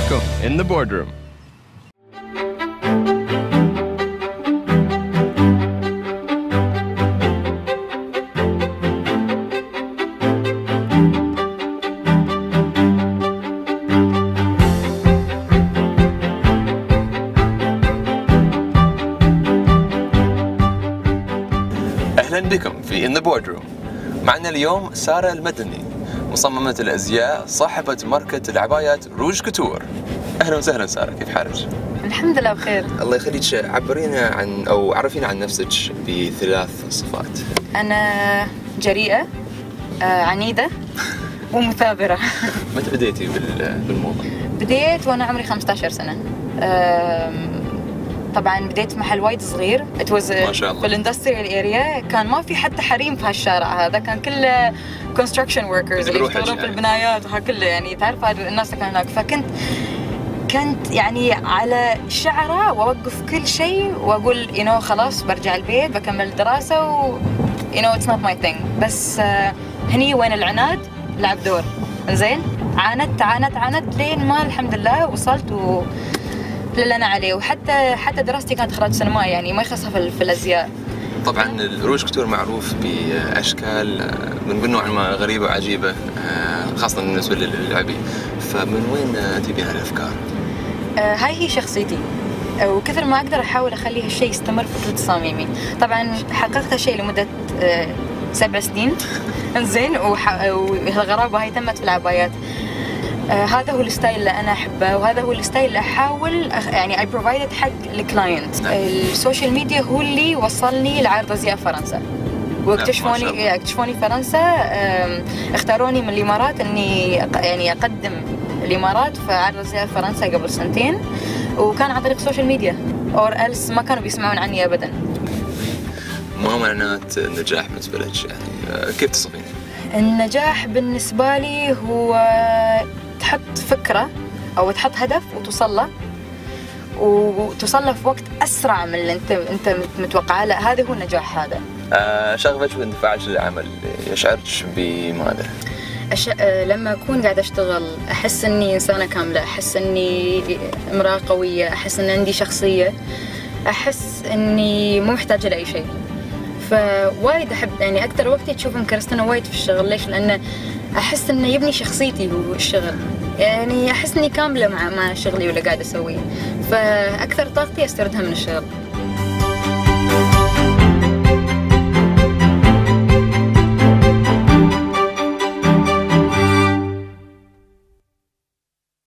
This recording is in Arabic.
بكم in the boardroom. أهلا بكم في In the Boardroom. معنا اليوم سارة المدني، مصممة الأزياء، صاحبة ماركة العبايات روج كوتور. أهلا وسهلا سارة، كيف حالك؟ الحمد لله بخير. الله يخليك، عبرينا عن أو عرفينا عن نفسك بثلاث صفات. أنا جريئة، عنيدة، ومثابرة. متى بديتي بالموضة؟ بديت وأنا عمري 15 سنة. طبعا بديت في محل وايد صغير. ما شاء الله. في الاندستريال اريا، كان ما في حتى حريم في هالشارع هذا، كان كله كونستراكشن وركرز اللي يشتغلون في البنايات وها كله، يعني تعرف الناس اللي كانوا هناك. كنت يعني على شعره واوقف كل شيء واقول خلاص برجع البيت بكمل دراسه اتس نوت ماي ثينج. بس هني وين العناد لعب دور. زين، عاندت لين ما الحمد لله وصلت للي أنا عليه. وحتى دراستي كانت إخراج سينما، يعني ما يخصها في الأزياء. طبعا الروج كوتور معروف بأشكال بنقول نوعا ما غريبة وعجيبة، خاصة بالنسبة للعبي. فمن وين تجيبين هالأفكار؟ هاي هي شخصيتي، وكثر ما أقدر أحاول أخلي هالشيء يستمر في كل تصاميمي. طبعا حققت هالشيء لمدة 7 سنين. زين، والغرابة هاي تمت في العبايات. هذا هو الستايل اللي أنا أحبه، وهذا هو الستايل اللي أحاول يعني I provided حق الكلاينت. السوشيال ميديا هو اللي وصلني لعرض أزياء فرنسا، واكتشفوني فرنسا. اختاروني من الإمارات إني يعني أقدم الإمارات في عرض أزياء فرنسا قبل 2 سنين، وكان عن طريق السوشيال ميديا، or else ما كانوا بيسمعون عني أبدا. ما معنات النجاح بالنسبة لك؟ يعني كيف تصفين؟ النجاح بالنسبة لي هو تحط فكرة أو تحط هدف وتوصل له في وقت أسرع من اللي أنت متوقعه. لا، هذا هو النجاح. هذا شغفك واندفاعك للعمل يشعرك بماذا؟ لما أكون قاعدة أشتغل أحس إني إنسانة كاملة، أحس إني امرأة قوية، أحس إن عندي شخصية، أحس إني مو محتاجة لأي شيء. فوايد أحب، يعني أكثر وقتي تشوف مكرستنا وايد في الشغل. ليش؟ لأن أحس إنه يبني شخصيتي هو الشغل، يعني أحس إني كاملة مع شغلي ولا قاعدة أسويه. فأكثر طاقتي أستردها من الشغل.